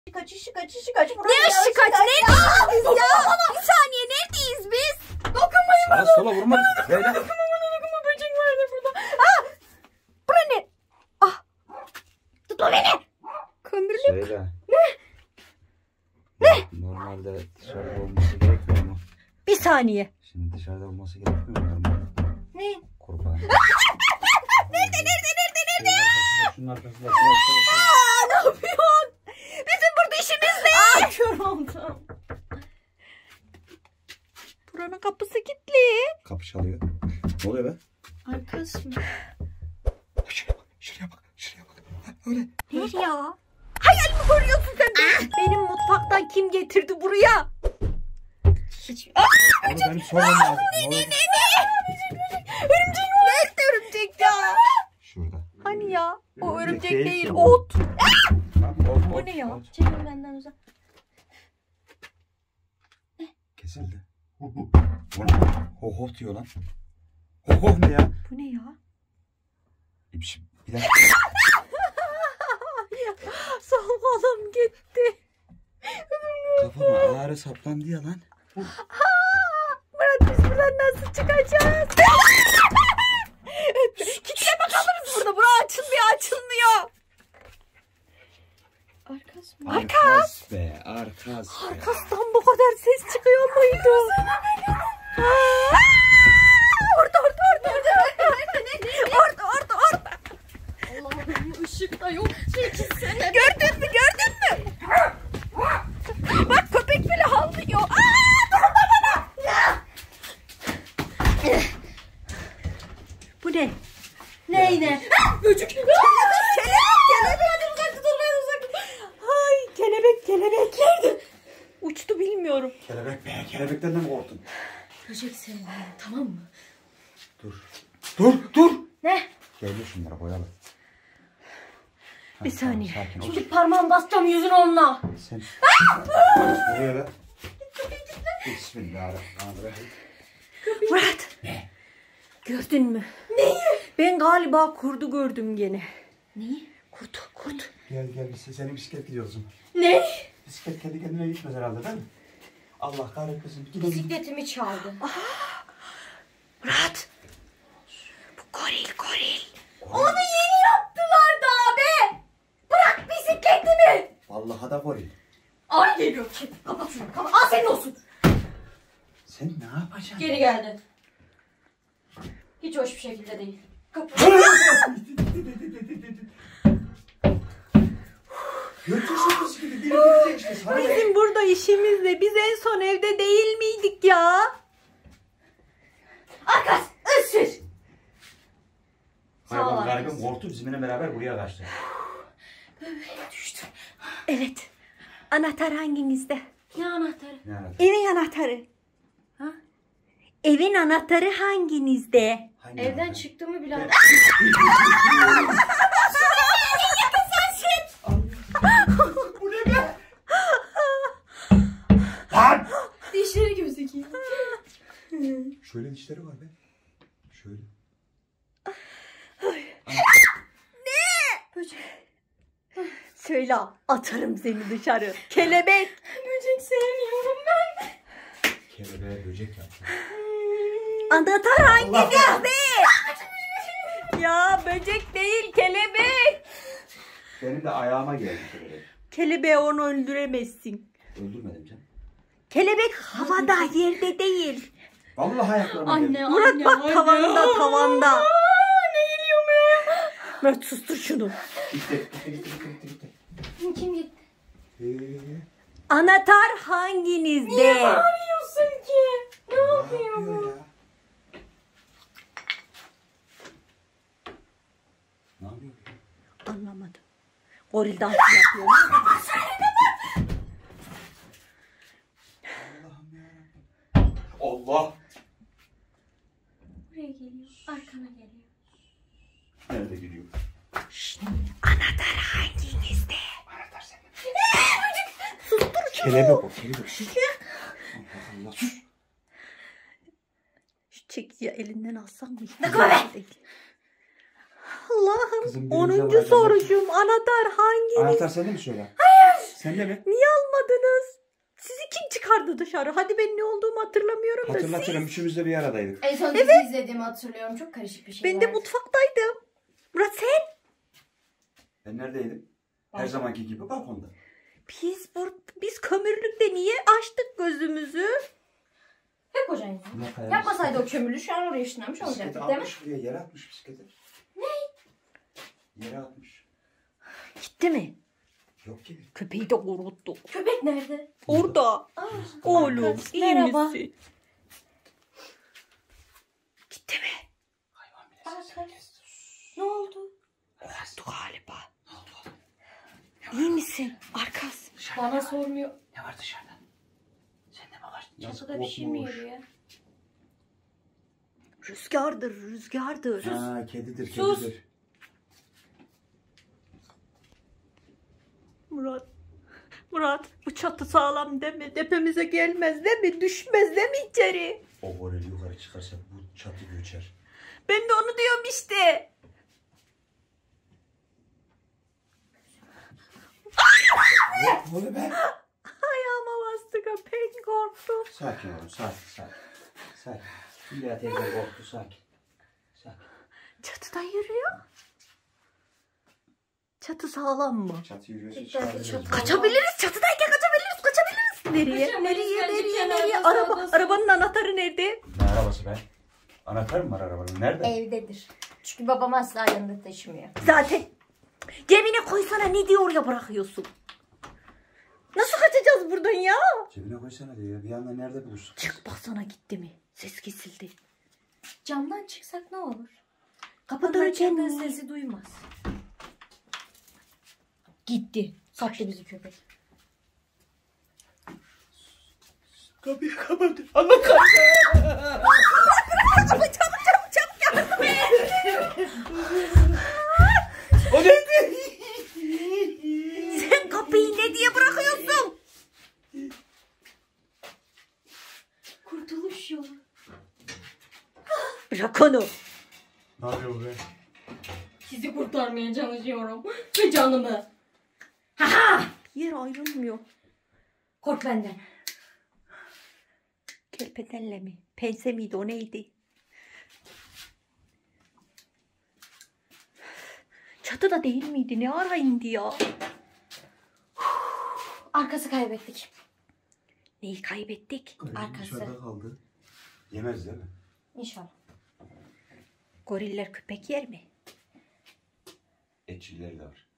Kaç. Ne ışık kaç? Neredeyiz biz ya? Bir saniye, neredeyiz biz? Dokunmayın bana. Sağa sola vurma. Dokunma böcek vardı burada. Bura ne? Tut o beni. Kömürlük. Söyle. Ne? Normalde dışarıda olması gerekmiyor mu? Bir saniye. Şimdi dışarıda olması gerekmiyor mu normal? Ne? Kurbağa. Nerede? Şunun arkasında. Ne yapıyorsun? Bizim burada işimiz ne? Kör oldum. Buranın kapısı kilitli. Kapı çalıyor. Ne oluyor be? Arkası mı? Şuraya bak. Ha, öyle. Nereye ya? Hayal mi koruyorsun sen beni? Benim mutfaktan kim getirdi buraya? Onu benim sormam lazım. Nerede örümcek ya? Şurada. Hani ya? O örümcek Değil değil, ki. ot. Tamam, Bu ne ya? Çekil benden uzak. Kesildi. Bu ne? Ho diyor lan. Ho ne ya? Bu ne ya? Bir dakika. Sol kolum gitti. Kafama ağrı saplandı ya lan. Murat, biz buradan nasıl çıkacağız? Kitleme kalırız burada. Bura açılmıyor. Arkası mı? Arkas be. Arkas be. Arkasından bu kadar ses çıkıyor muydu? Orada. Allah'ım ışık da yok. Çekilsene. Gördün mü? Bak, köpek bile havlıyor. Dokunma bana. Bu ne? Neyine? Böcek. Kelebek. Ay, kelebek. Nerede? Uçtu, bilmiyorum. Kelebek be. Kelebekten de mi korktun? Böcek sevmiyorum, tamam mı? Dur. Ne? Gel şunlara boyalım. Bir saniye. Sakin ol. Şimdi parmağımı basacağım yüzüne onunla. Sen. Buraya da. Bismillahirrahmanirrahim. Murat. Ne? Gördün mü? Neyi? Ben galiba kurdu gördüm gene. Neyi? Kurt. Gel biz senin bisiklet gidiyorsun. Ne? Bisiklet kendi kendine gitmez herhalde değil mi? Allah kahretmesin. Gidelim. Bisikletimi çaldı. Murat. Bu goril. Onu yeni yaptılar da be. Bırak bisikletimi. Vallahi da goril. Ay geliyor. Kapat şunu. Kapat. Al senin olsun. Sen ne yapacaksın? Geri geldi. Hiç hoş bir şekilde değil. Kapat. Götürsün bisikleti. Biri gidecek işte. Sana ne? Bizim burada işimiz ne? Biz en son evde değil miydik ya? Arkas. Isır. Sağ ol Hayvan Arkas. garibim korktu. Bizimle beraber buraya kaçtı. Düştü. Evet. Anahtar hanginizde? Ne anahtarı? Ne alaka? Evin anahtarı. Ha? Evin anahtarı hanginizde? Hangi Evden anahtar? çıktığımı bile Bu ne be? Lan! dişleri gözüküyor. Şöyle dişleri var be. Şöyle. Söyle, atarım seni dışarı. Kelebek. Böcek sevmiyorum ben. Kelebeğe böcek yaptı. Anahtar hanginizde? Ya böcek değil, kelebek. Benim de ayağıma geldi kelebek. Kelebeği onu öldüremezsin. Öldürmedim canım. Kelebek havada, yerde değil. Vallahi ayaklarıma geldi. Anne, Murat anne, bak, anne. tavanda. Ne geliyor be? Murat sustur şunu. Gitti. Kim gitti? Anahtar hanginizde? Niye bağırıyorsun ki? Ne yapıyor bu? yapıyor ya? Ne yapıyor? Anlamadım. Goril dansı yapıyor. Allah'ım yarabbim. Allah! Buraya geliyor. Arkana geliyor. Nerede gidiyor? Anahtar hanginizde? Anahtar sende. Kelebek o, kelebek. Allah Allah, sus. Şu çekici elinden alsam mı? Dokunma. Değil. Allah'ım, Kızım, birimize 10. vuracağım. soruşum. Anahtar hanginiz? Anahtar sende mi söyle? Sen de mi? Niye almadınız? Sizi kim çıkardı dışarı? Hadi ben ne olduğumu hatırlamıyorum da Hatırlatırım. Üçümüz de bir aradaydık. En son dizi izlediğimi hatırlıyorum. Çok karışık bir şey Ben de vardı. mutfaktaydım. Murat sen? Ben neredeydim? Her zamanki gibi balkonda. Biz kömürlükte niye açtık gözümüzü? Hep hocan yüzünden. Yapmasaydı o kömürlü şu an oraya ışınlanmış olacaktı Bisikleti değil mi? atmış buraya. Yere atmış bisikleti. Ne? Yere atmış. Gitti mi? Yok gibi. Köpeği de korkuttu. Köpek nerede? Orada. Oğlum iyi Merhaba. misin? Gitti mi? Hayvan bile Aa, sesini sen- kesti. Ne oldu? Korktu galiba. İyi misin? Arkas. Bana sormuyor. Ne var dışarıda? Sen de mi var? Çatıda bir şey mi yürüyor? Rüzgardır. Ha, kedidir, Sus. kedidir. Murat bu çatı sağlam değil mi? Tepemize gelmez değil mi? Düşmez değil mi içeri? O goril yukarı çıkarsa bu çatı göçer. Ben de onu diyorum işte. Ne oluyor be? Ayağıma bastı köpek korktu. Sakin olun, sakin. Sakin. Hülya teyze korktu, sakin. Sakin. Çatıda yürüyor. Çatı sağlam mı? Çatı yürüyorsa Dikkatli çıkabiliriz. çatı. Kaçabiliriz. Çatıdayken kaçabiliriz. Nereye? Kaçamayız, bence Nereye? kenarda Arabanın anahtarı nerede? Ne arabası be? Anahtar mı var arabanın? Nerede? Evdedir. Çünkü babam asla yanında taşımıyor. Zaten cebine koysana, ne diye oraya bırakıyorsun? Nasıl kaçacağız buradan ya? Cebine koysana diyor ya. Bir anda nerede buluştuk? Çık baksana, gitti mi? Ses kesildi. Camdan çıksak ne olur? Kapıda Kapıda açıldığı açıldı. sesi duymaz. Gitti. Saçlı bizi köpek. Kapıyı kapattı. Allah kahretsin. Çabuk O neydi? Sen kapıyı ne diye bırakıyorsun? Kurtuluş yolu. Bırak onu. Ne yapıyor be? Sizi kurtarmaya çalışıyorum. Ve canımı. Bir yer ayrılmıyor. Kork benden. Kelpetenle mi? Pense miydi, o neydi? Çatıda değil miydi? Ne ara indi ya? Arkası kaybettik. Neyi kaybettik? Arkası. Dışarıda kaldı. Yemez değil mi? İnşallah. Goriller köpek yer mi? Etçileri de var.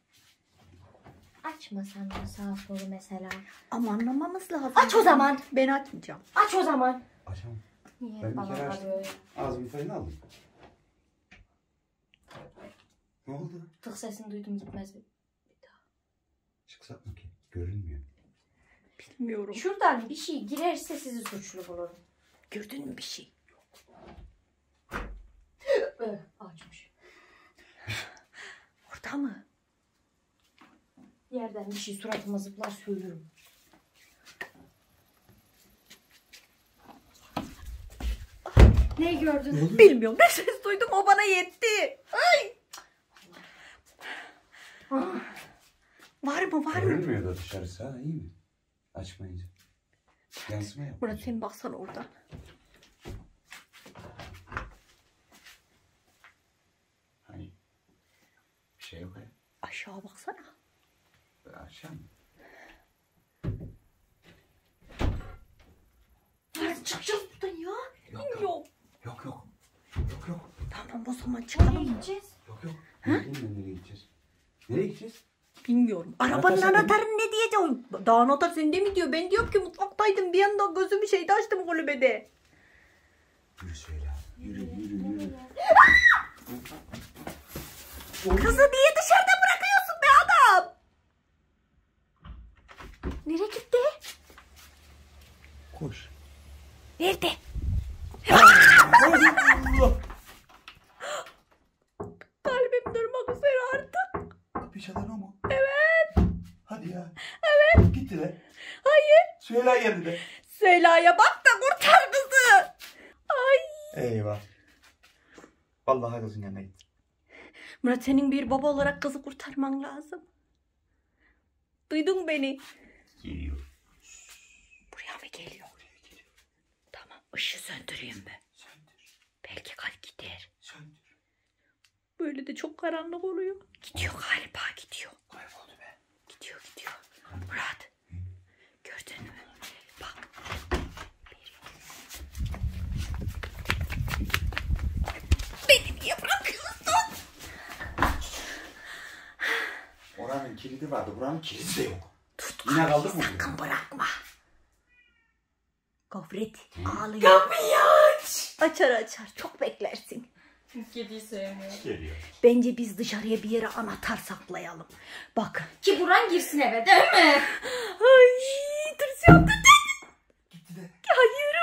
Açmasan da sağ solu mesela. Ama anlamamız lazım. Aç o zaman. Ben açmayacağım. Aç o zaman. Açamam. Niye Ben bir bana kere açtım. arıyor ya? Ağzımın payını aldım. Ne oldu? Tık sesini duydum, gitmez mi? Çıksak mı ki? Görünmüyor. Bilmiyorum. Şuradan bir şey girerse sizi suçlu bulurum. Gördün mü bir şey? Açmış. Orada mı? Yerden bir şey suratıma zıplar söylüyorum. Neyi gördün? Bilmiyorum. Ne ses duydum, o bana yetti. Ay. Var mı? Görünmüyor da dışarısı, ha, iyi mi? Açmayınca. Yansıma yap. Murat sen baksana oradan. Hani bir şey yok ya. Aşağı baksana. Aşağı mı? Nasıl çıkacağız buradan ya? Bilmiyorum. Yok. Yok. Tamam o zaman Nereye çıkalım. gideceğiz? Yok. Nereye gideceğiz? Nereye gideceğiz? Bilmiyorum. Arabanın Anahtar anahtarını ne diyeceğim? Daha anahtar sende mi diyor? Ben diyorum ki mutfaktaydım. Bir anda gözümü şeyde açtım kulübede. Yürü söyle. Yürü. Kızı niye dışarıda bırakıyorsun be adam? Nereye gitti? Koş. Nerede? Kalbim durmak üzere artık. Kapıyı çalan o mu? Evet. Hadi ya. Evet. Gittiler. Hayır. Söyle yerine de. Süheyla'ya bak da kurtar kızı. Ay. Eyvah. Vallahi kızın yanına git. Murat senin bir baba olarak kızı kurtarman lazım. Duydun beni. Geliyor. Buraya mı geliyor? Tamam, ışığı söndüreyim ben. Söndür. Belki kalp gider. Söndür. Böyle de çok karanlık oluyor. Gidiyor galiba, gidiyor. Kayboldu be. Gidiyor. Murat. Gördün mü? Bak. Beni niye bırakıyorsun? Oranın kilidi vardı. Buranın kilidi de yok. Tut, Yine kaldık mı? sakın bırakma. Gofret ağlıyor. Kapıyı aç. Açar. Çok beklersin. Kediyi sevmiyorum. Geliyor. Bence biz dışarıya bir yere anahtar saklayalım. Bakın. Ki Buran girsin eve değil mi? Ay, tırsıyorum. Gitti de. Hayır.